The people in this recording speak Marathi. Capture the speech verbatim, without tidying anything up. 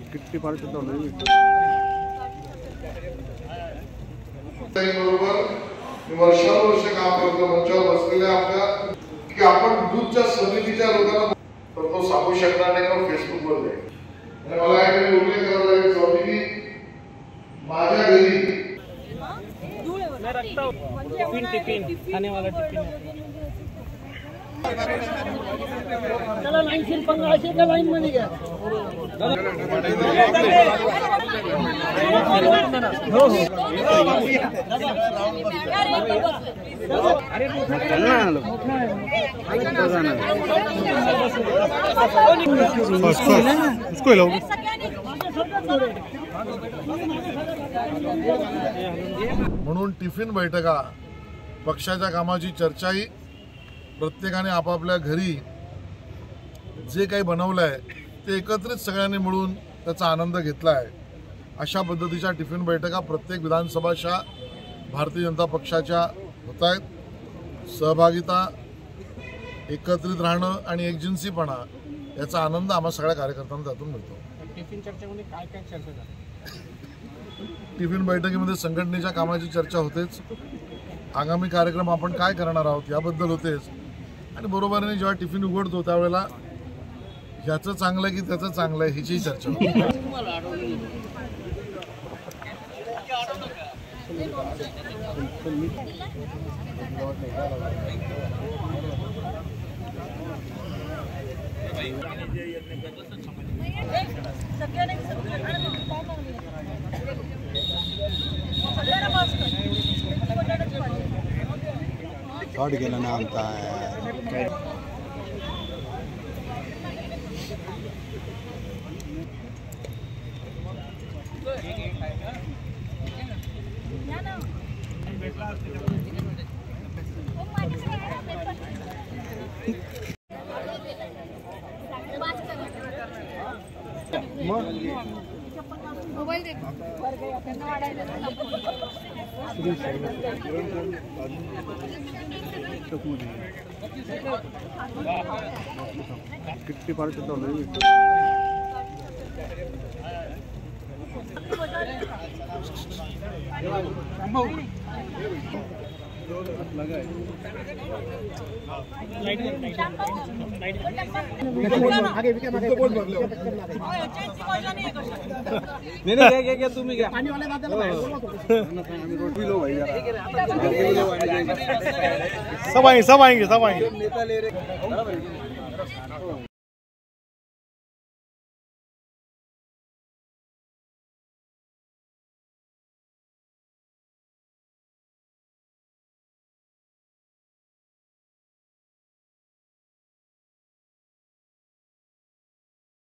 किती फार सुद्धा नाही बरोबर वर्षानुवर्ष काम करतो मंचावर बसलेल्या आपल्या की आपण दूधच्या समितीच्या लोकांना तर तो सांगू शकणार नाही का फेसबुकवर जाईल आणि मला याकडे उल्लेख करावा लागेल स्वामीजी माझ्या घरी टिफिन टिफिन खाने वाला टिफिन चला लाइन से पंगा ऐसे का लाइन में गया उसको लाओ म्हणून टिफिन बैठका पक्षाच्या कामाची चर्चाही प्रत्येकाने आपापल्या घरी जे काही बनवलंय ते एकत्रित सगळ्यांनी मिळून त्याचा आनंद घेतला आहे। अशा पद्धतीच्या टिफिन बैठका प्रत्येक विधानसभाच्या भारतीय जनता पक्षाच्या होत आहेत। सहभागिता एकत्रित राहणं आणि एकजिन्सीपणा याचा आनंद आम्हा सगळ्या कार्यकर्त्यांना त्यातून मिळतो। टिफिन चर्चेमध्ये काय काय चर्चा झाली? टिफिन बैठकीमध्ये संघटनेच्या कामाची चर्चा होतेच, आगामी कार्यक्रम आपण काय करणार आहोत याबद्दल होतेच आणि बरोबरीने जेव्हा टिफिन उघडतो त्यावेळेला ह्याचं चांगलं की त्याचं चांगलं आहे ह्याची चर्चा होते। शॉर्ट गेला ना आमचा मोबाईल दे किती फार सुद्धा नाही आगे भी क्या नहीं नहीं क्या क्या तुम ही क्या पानी वाले दादा रोटी लो भाई सब आएंगे सब आएंगे सब आएंगे नेता ले रहे